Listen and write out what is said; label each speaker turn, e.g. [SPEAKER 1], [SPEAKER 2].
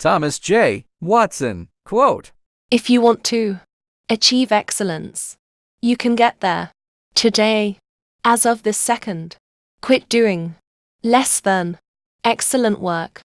[SPEAKER 1] Thomas J. Watson. Quote.
[SPEAKER 2] If you want to achieve excellence, you can get there. Today, as of this second, quit doing less than excellent work.